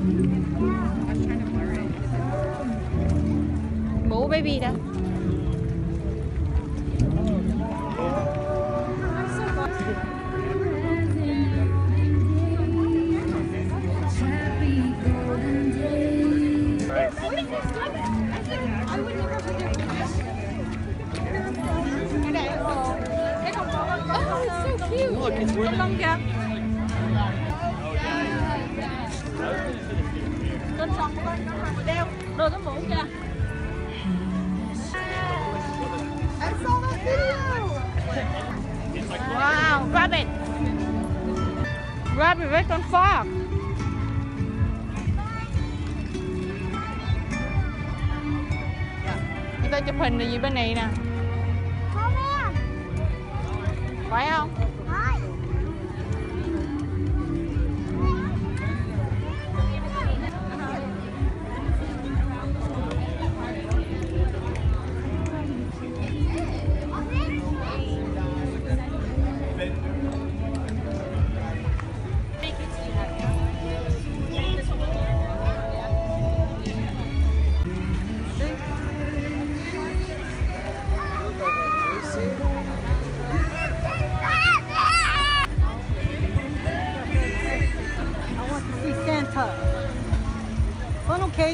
Mũ baby đó. Look, it's Con lông kìa. Con sòng của con đeo đồ cái mũ kìa. I saw that video. Wow, rabbit. Rabbit với con frog. Người ta chụp hình là gì bên này nè. Không em. Phải không? Thôi. Santa. Funnel cake.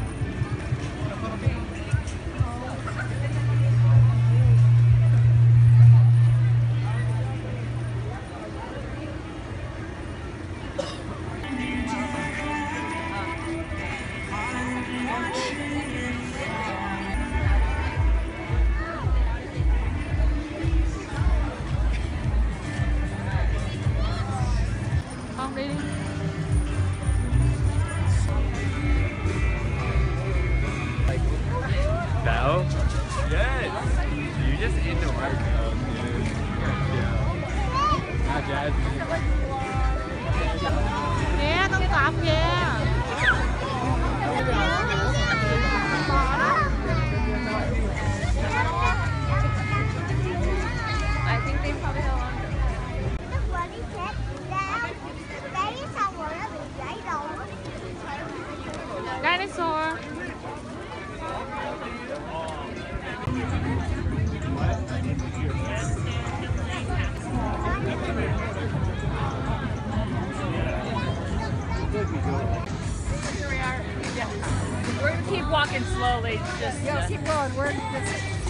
Không đi đi. No? Yes! You just in the right club, dude. Yeah. Hi, Jasmine. Nè, con cọp kìa. Bò đó. I think they probably have one. Lúc vừa đi chết ra, cái xong rồi nó bị gãy đầu. Dinosaur. We're gonna keep walking slowly. Just Keep going. We're